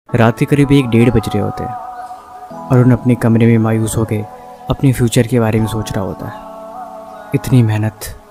रात के करीब 1-1:30 बज रहे होते हैं। अरुण अपने कमरे में मायूस होकर अपने फ्यूचर के बारे में सोच रहा होता है। इतनी मेहनत,